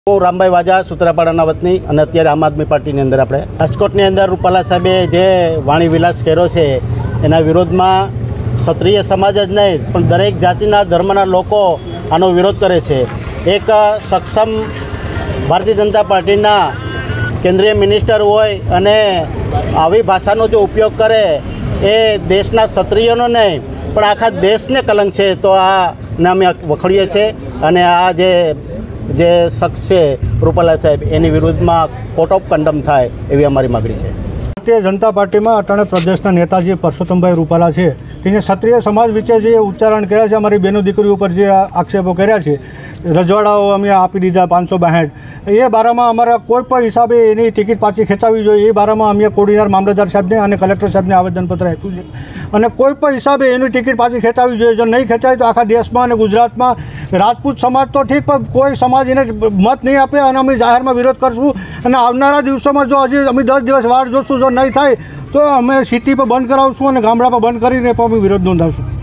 હું રામભાઈ વાજા સુત્રાપાડાના વતની અને અત્યારે આમ આદમી પાર્ટીની અંદર આપણે રાજકોટની અંદર રૂપાલા સાહેબે જે વાણી વિલાસ કર્યો છે એના વિરોધમાં ક્ષત્રિય સમાજ જ નહીં પણ દરેક જાતિના ધર્મના લોકો આનો વિરોધ કરે છે। એક સક્ષમ ભારતીય જનતા પાર્ટીના કેન્દ્રીય મિનિસ્ટર હોય અને આવી ભાષાનો જો ઉપયોગ કરે એ દેશના ક્ષત્રિયોનો નહીં પણ આખા દેશને કલંક છે। તો આને અમે વખોડીએ છીએ અને આ જે શખ્સ છે રૂપાલા સાહેબ એની વિરુદ્ધમાં કોર્ટ ઓફ કન્ડમ થાય એવી અમારી માગણી છે। ભારતીય જનતા પાર્ટીમાં અટાણે પ્રદેશના નેતાજી પરસોત્તમભાઈ રૂપાલા છે તેને ક્ષત્રિય સમાજ વિશે જે ઉચ્ચારણ કર્યા છે, અમારી બહેનો દીકરીઓ ઉપર જે આક્ષેપો કર્યા છે, રજવાડાઓ અમે આપી દીધા 562, એ બારામાં અમારા કોઈ પણ હિસાબે એની ટિકિટ પાછી ખેંચાવી જોઈએ એ બારામાં અમે કોડીનાર મામલતદાર સાહેબને અને કલેક્ટર સાહેબને આવેદનપત્ર આપ્યું છે અને કોઈ પણ હિસાબે એની ટિકિટ પાછી ખેંચાવી જોઈએ। જો નહીં ખેંચાય તો આખા દેશમાં અને ગુજરાતમાં રાજપૂત સમાજ તો ઠીક પણ કોઈ સમાજ એને મત નહીં આપે અને અમે જાહેરમાં વિરોધ કરશું અને આવનારા દિવસોમાં જો હજી અમે 10 દિવસ વાટ જોશું, જો નહીં થાય તો અમે સિટી પર બંધ કરાવશું અને ગામડા પર બંધ કરીને પણ અમે વિરોધ નોંધાવશું।